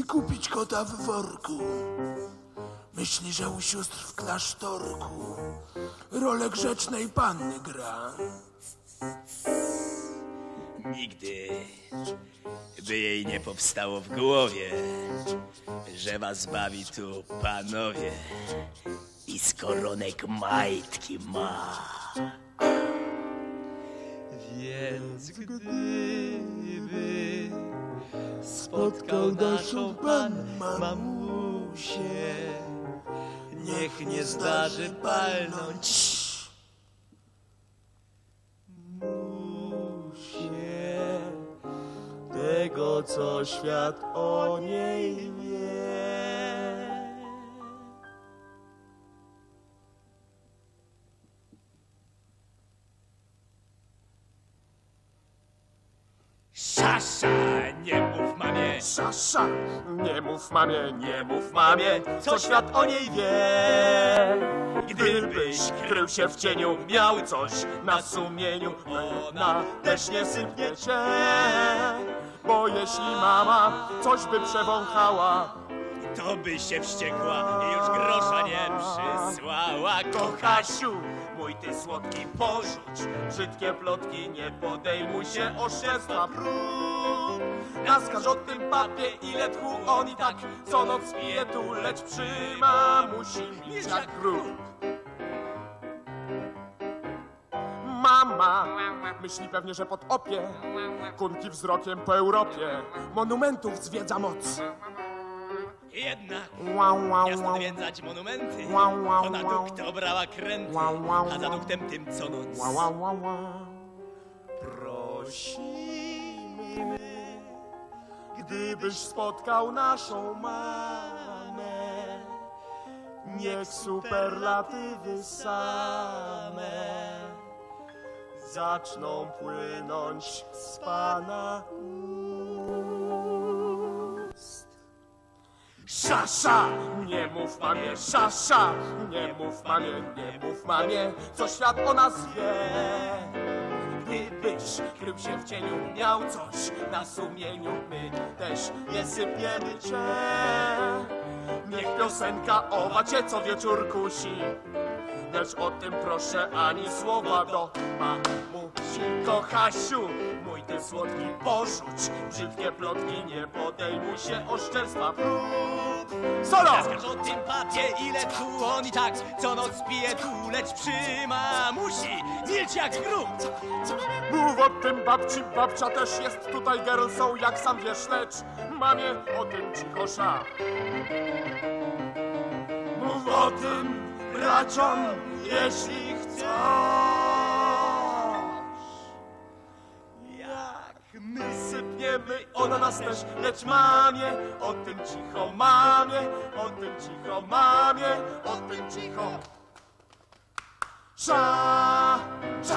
kupić kota w worku. Myśli, że u sióstr w klasztorku rolę grzecznej panny gra. Nigdy by jej nie powstało w głowie, że was bawi tu panowie i z koronek majtki ma. Więc gdyby spotkał naszą pan mamusię, niech nie zdarzy palnąć tego, co świat o niej wie. Sasza, nie mów mamie. Sasza, nie mów mamie, nie mów mamie, co świat o niej wie. Gdybyś krył się w cieniu, miał coś na sumieniu, ona też nie sypnie cię. Bo jeśli mama coś by przewąchała, to by się wściekła i już grosza nie przysłała. Kochasiu, mój ty słodki, porzuć brzydkie plotki, nie podejmuj się oszczerstwa prób. Naskaż o tym papie, ile tchu on i tak co noc pije tu, lecz przy mamusi milcz jak grób. mama myśli pewnie, że pod opie kunki wzrokiem po Europie monumentów zwiedza moc. Jednak miast odwiedzać monumenty, ona dukt obrała kręty, a za duktem tym co noc prosimy, gdybyś spotkał naszą mamę, niech superlatywy same zaczną płynąć z pana ust. Szasza, nie mów mamie, szasza, nie mów mamie, nie mów mamie, co świat o nas wie. Gdybyś krył się w cieniu, miał coś na sumieniu, my też nie sypiemy cię. Niech piosenka owa cię co wieczór kusi, lecz o tym proszę ani słowa do mamusi. Kochasiu, mój ty słodki, porzuć brzydkie plotki, nie podejmuj się oszczerstwa prób. Solo! Zaskarż o tym papie, ile tu on i tak co noc pije tu, lecz przy mamusi milcz jak grób. Mów o tym babci, babcia też jest tutaj girlsą, jak sam wiesz, lecz mamie o tym cichosza. Mów o tym braciom, jeśli chcesz. Jak my sypniemy, ona nas też, lecz mamie o tym cicho, mamie o tym cicho, mamie o tym cicho. Sza, sza.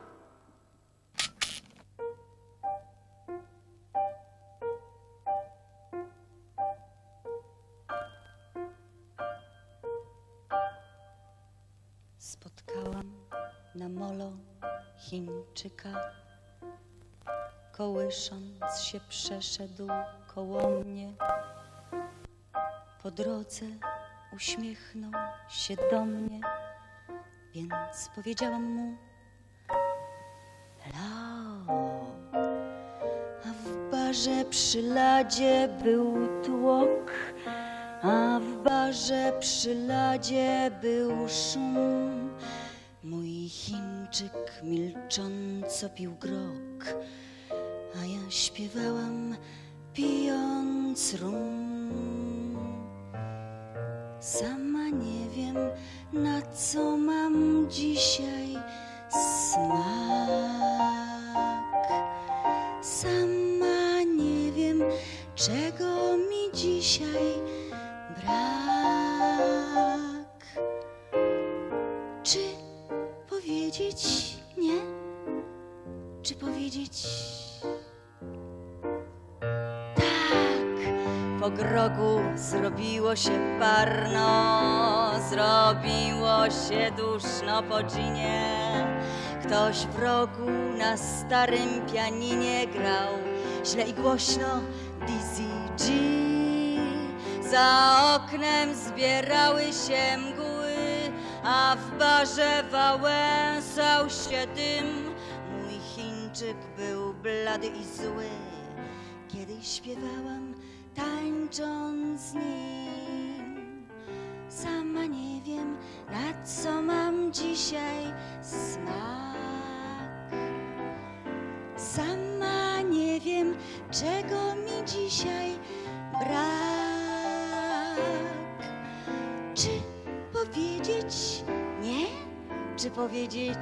Spotkałam na molo Chińczyka, kołysząc się przeszedł koło mnie. Po drodze uśmiechnął się do mnie, więc powiedziałam mu hello. A w barze przy ladzie był tłok, a w barze przy ladzie był szum. Mój Chińczyk milcząco pił grog, a ja śpiewałam pijąc rum. Sama nie wiem, na co mam dzisiaj smak. Sama nie wiem, czego mi dzisiaj brak. Czy powiedzieć nie? Czy powiedzieć tak? Po grogu zrobiło się parno, zrobiło się duszno po dżinie. Ktoś w rogu na starym pianinie grał źle i głośno Dizzy G. Za oknem zbierały się mgły, a w barze wałęsał się dym. Mój Chińczyk był blady i zły, kiedy śpiewałam, tańcząc z nim. Sama nie wiem, na co mam dzisiaj smak. Sama nie wiem, czego mi dzisiaj brak. Czy powiedzieć nie, czy powiedzieć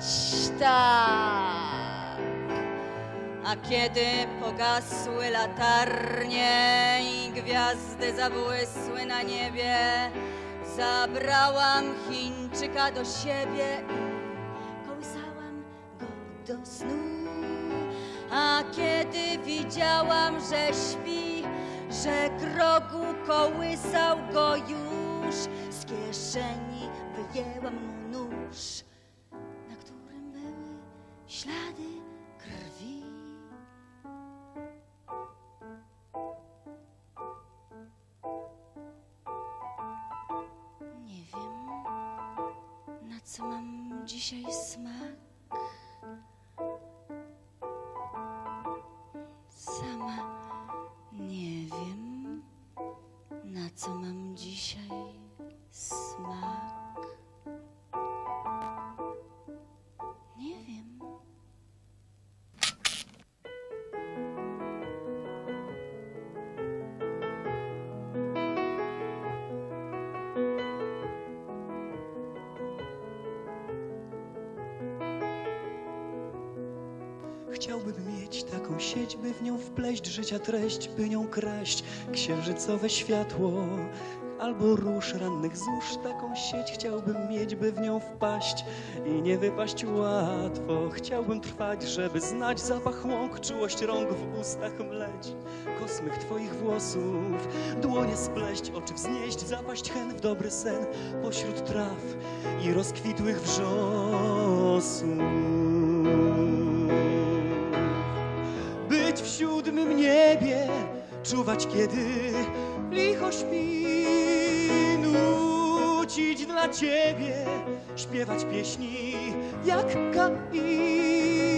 tak? A kiedy pogasły latarnie i gwiazdy zabłysły na niebie, zabrałam Chińczyka do siebie i kołysałam go do snu. A kiedy widziałam, że śpi, że grogu kołysał go już, z kieszeni wyjęłam mu nóż, na którym były ślady krwi. Nie wiem, na co mam dzisiaj smak. Sama nie wiem, na co mam dzisiaj smak. Nie wiem. Chciałbym mieć taką sieć, by w nią wpleść życia treść, by nią kraść księżycowe światło albo róż rannych zórz. Taką sieć chciałbym mieć, by w nią wpaść i nie wypaść łatwo. Chciałbym trwać, żeby znać zapach łąk, czułość rąk w ustach mleć, kosmych twoich włosów, dłonie spleść, oczy wznieść, zapaść hen w dobry sen pośród traw i rozkwitłych wrzosów. Być w siódmym niebie, czuwać kiedy licho śpi, nucić dla ciebie, śpiewać pieśni jak Kai.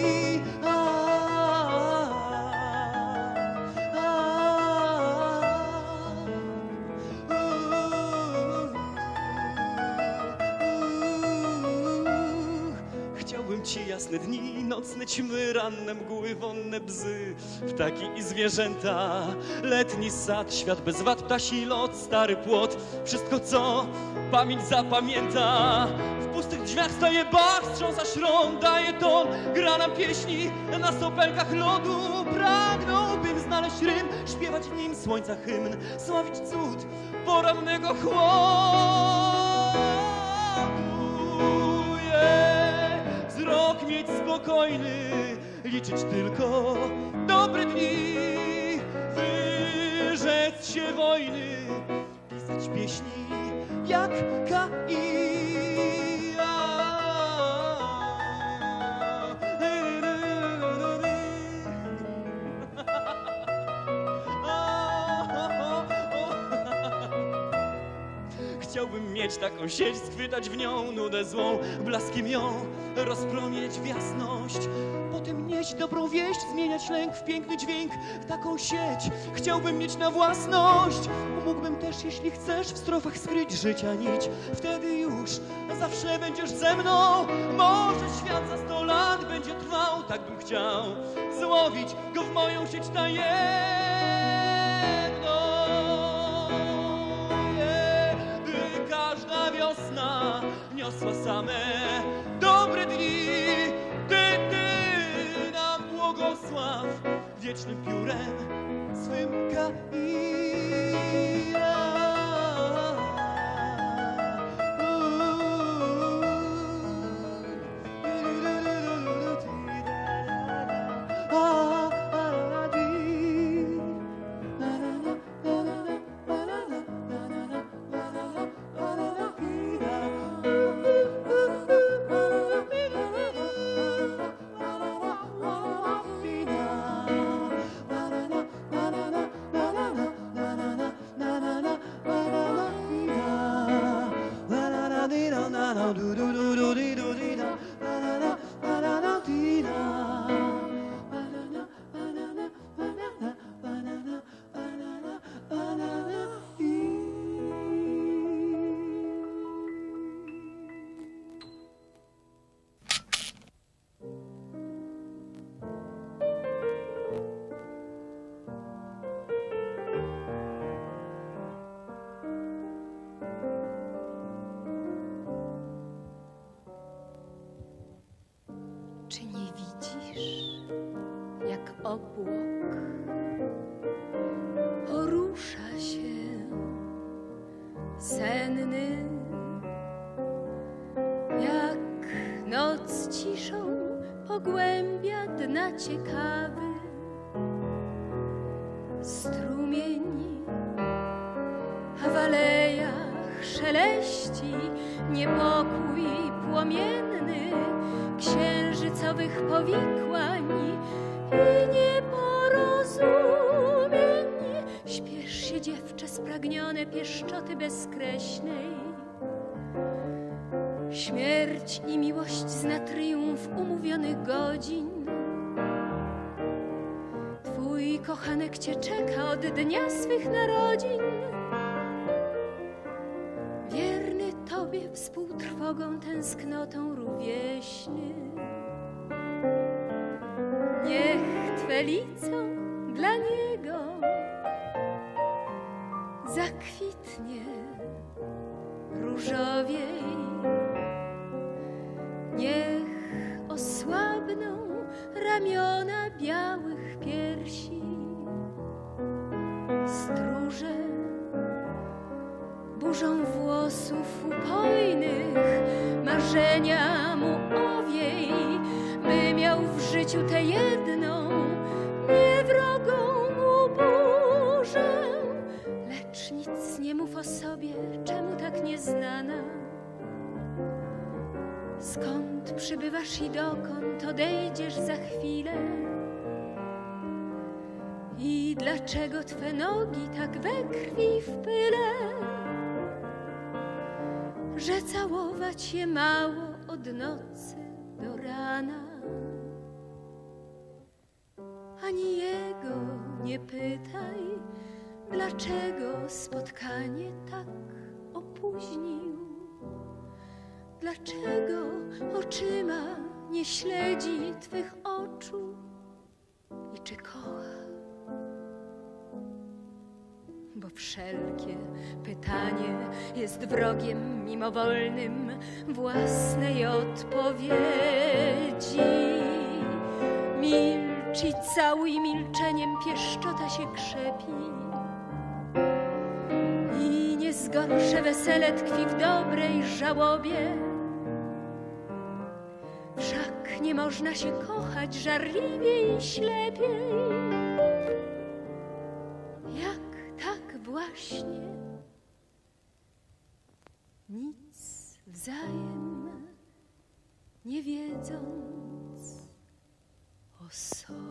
Chciałbym ci jasne dni, nocne ćmy, ranne mgły, wonne bzy, ptaki i zwierzęta, letni sad, świat bez wad, ptasi lot, stary płot, wszystko co pamięć zapamięta. W pustych drzwiach staje Bach, strząsa szron, daje ton, gra nam pieśni na stopelkach lodu. Pragnąłbym znaleźć rym, śpiewać w nim słońca hymn, sławić cud porannego chłodu. Wzrok mieć spokojny, liczyć tylko dobre dni, wyrzec się wojny, pisać pieśni jak Kai. Chciałbym mieć taką sieć, schwytać w nią nudę złą, blaskiem ją rozpromieniać w jasność, potem nieść dobrą wieść, zmieniać lęk w piękny dźwięk. Taką sieć chciałbym mieć na własność. Mógłbym też, jeśli chcesz, w strofach skryć życia nić. Wtedy już zawsze będziesz ze mną. Może świat za 100 lat będzie trwał, tak bym chciał złowić go w moją sieć tajemną. Każda wiosna niosła same dobre dni. Ty nam błogosław wiecznym piórem swym Kai. jak obłok porusza się senny, jak noc ciszą pogłębia dna ciekawy strumień, a w alejach szeleści niepokój płomienny księżycowych powikłań i nieporozumień. Śpiesz się, dziewczę, spragnione pieszczoty bezkreśnej. Śmierć i miłość zna triumf umówionych godzin. Twój kochanek cię czeka od dnia swych narodzin. Wierny tobie współtrwogą, tęsknotą rówieśny. Niech twe lico dla niego zakwitnie różowiej. Niech osłabną ramiona białych piersi. Stróże burzą włosów upojnych marzenia mu owiej, by miał w życiu tę jedną, niewrogą mu burzę. Lecz nic nie mów o sobie, czemu tak nieznana? Skąd przybywasz i dokąd odejdziesz za chwilę? I dlaczego twe nogi tak we krwi w pyle, że całować je mało od nocy do rana? Ani jego nie pytaj, dlaczego spotkanie tak opóźnił. Dlaczego oczyma nie śledzi twych oczu i czy kocha? Bo wszelkie pytanie jest wrogiem mimowolnym własnej odpowiedzi. Milcz i całuj milczeniem, pieszczota się krzepi. I niezgorsze wesele tkwi w dobrej żałobie. Wszak nie można się kochać żarliwiej i ślepiej, jak tak właśnie, nic wzajem nie wiedząc o sobie.